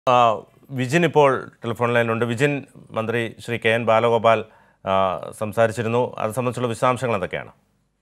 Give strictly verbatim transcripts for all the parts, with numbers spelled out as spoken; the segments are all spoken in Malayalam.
വിജിൻ ഇപ്പോൾ ടെലിഫോൺ ലൈനിലുണ്ട്. വിജിൻ, മന്ത്രി ശ്രീ കെ എൻ ബാലഗോപാൽ സംസാരിച്ചിരുന്നു. അത് സംബന്ധിച്ചുള്ള വിശദാംശങ്ങൾ എന്തൊക്കെയാണ്?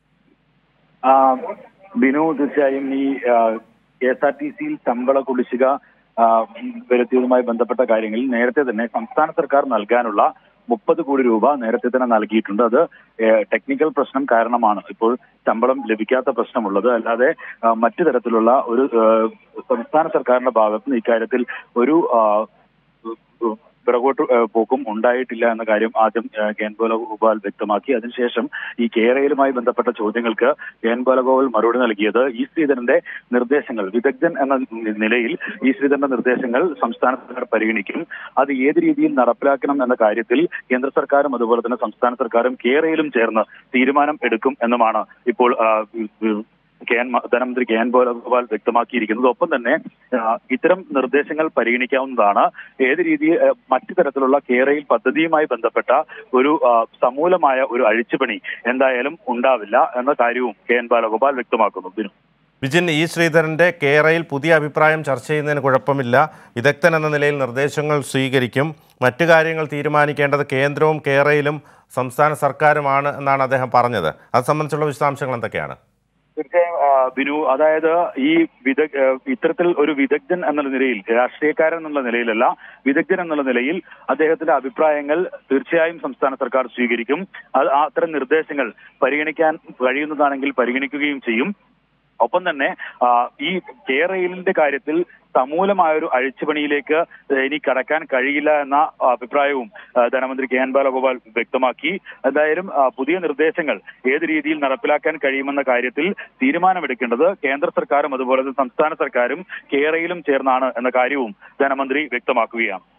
ബിനു, തീർച്ചയായും ഈ കെ എസ് ആർ ടി സിയിൽ ശമ്പള കുടിശ്ശിക വരുത്തിയതുമായി ബന്ധപ്പെട്ട കാര്യങ്ങളിൽ നേരത്തെ തന്നെ സംസ്ഥാന സർക്കാർ നൽകാനുള്ള മുപ്പത് കോടി രൂപ നേരത്തെ തന്നെ നൽകിയിട്ടുണ്ട്. അത് ടെക്നിക്കൽ പ്രശ്നം കാരണമാണ് ഇപ്പോൾ ശമ്പളം ലഭിക്കാത്ത പ്രശ്നമുള്ളത്. അല്ലാതെ മറ്റു തരത്തിലുള്ള ഒരു സംസ്ഥാന സർക്കാരിന്റെ ഭാഗത്തുനിന്ന് ഇക്കാര്യത്തിൽ ഒരു പിറകോട്ട് പോക്കും ഉണ്ടായിട്ടില്ല എന്ന കാര്യം ആദ്യം കെ എൻ ബാലഗോപാൽ വ്യക്തമാക്കി. അതിനുശേഷം ഈ കേരളയിലുമായി ബന്ധപ്പെട്ട ചോദ്യങ്ങൾക്ക് കെ എൻ ബാലഗോപാൽ മറുപടി നൽകിയത് ഇ ശ്രീധരന്റെ നിർദ്ദേശങ്ങൾ, വിദഗ്ധൻ എന്ന നിലയിൽ ഇ ശ്രീധരന്റെ നിർദ്ദേശങ്ങൾ സംസ്ഥാന സർക്കാർ പരിഗണിക്കും. അത് ഏത് രീതിയിൽ നടപ്പിലാക്കണം എന്ന കാര്യത്തിൽ കേന്ദ്ര സർക്കാരും അതുപോലെ തന്നെ സംസ്ഥാന സർക്കാരും കേരളയിലും ചേർന്ന് തീരുമാനം എടുക്കും എന്നുമാണ് ഇപ്പോൾ കെ എൻ ധനമന്ത്രി കെ എൻ ബാലഗോപാൽ വ്യക്തമാക്കിയിരിക്കുന്നത്. ഒപ്പം തന്നെ ഇത്തരം നിർദ്ദേശങ്ങൾ പരിഗണിക്കാവുന്നതാണ്. ഏത് രീതിയിൽ മറ്റു തരത്തിലുള്ള കേരളയിൽ പദ്ധതിയുമായി ബന്ധപ്പെട്ട ഒരു സമൂലമായ ഒരു അഴിച്ചുപണി എന്തായാലും ഉണ്ടാവില്ല എന്ന കാര്യവും കെ എൻ ബാലഗോപാൽ വ്യക്തമാക്കുന്നു. ബിനു, വിജിൻ, ഇ ശ്രീധരന്റെ കേരളയിൽ പുതിയ അഭിപ്രായം ചർച്ച ചെയ്യുന്നതിന് കുഴപ്പമില്ല. വിദഗ്ധൻ എന്ന നിലയിൽ നിർദ്ദേശങ്ങൾ സ്വീകരിക്കും. മറ്റു കാര്യങ്ങൾ തീരുമാനിക്കേണ്ടത് കേന്ദ്രവും കേരളയിലും സംസ്ഥാന സർക്കാരുമാണ് എന്നാണ് അദ്ദേഹം പറഞ്ഞത്. അത് സംബന്ധിച്ചുള്ള വിശദാംശങ്ങൾ എന്തൊക്കെയാണ്? തീർച്ചയായും ബിനു, അതായത് ഈ വിദഗ് ഇത്തരത്തിൽ ഒരു വിദഗ്ധൻ എന്നുള്ള നിലയിൽ, രാഷ്ട്രീയക്കാരൻ എന്നുള്ള നിലയിലല്ല, വിദഗ്ധൻ എന്നുള്ള നിലയിൽ അദ്ദേഹത്തിന്റെ അഭിപ്രായങ്ങൾ തീർച്ചയായും സംസ്ഥാന സർക്കാർ സ്വീകരിക്കും. അത് അത്തരം നിർദ്ദേശങ്ങൾ പരിഗണിക്കാൻ കഴിയുന്നതാണെങ്കിൽ പരിഗണിക്കുകയും ചെയ്യും. ഒപ്പം തന്നെ ഈ കേരളയിലിന്റെ കാര്യത്തിൽ സമൂലമായൊരു അഴിച്ചുപണിയിലേക്ക് ഇനി കടക്കാൻ കഴിയില്ല എന്ന അഭിപ്രായവും ധനമന്ത്രി കെ എൻ ബാലഗോപാൽ വ്യക്തമാക്കി. എന്തായാലും പുതിയ നിർദ്ദേശങ്ങൾ ഏത് രീതിയിൽ നടപ്പിലാക്കാൻ കഴിയുമെന്ന കാര്യത്തിൽ തീരുമാനമെടുക്കേണ്ടത് കേന്ദ്ര സർക്കാരും അതുപോലെ സംസ്ഥാന സർക്കാരും കേരളയിലും ചേർന്നാണ് എന്ന കാര്യവും ധനമന്ത്രി വ്യക്തമാക്കുകയാണ്.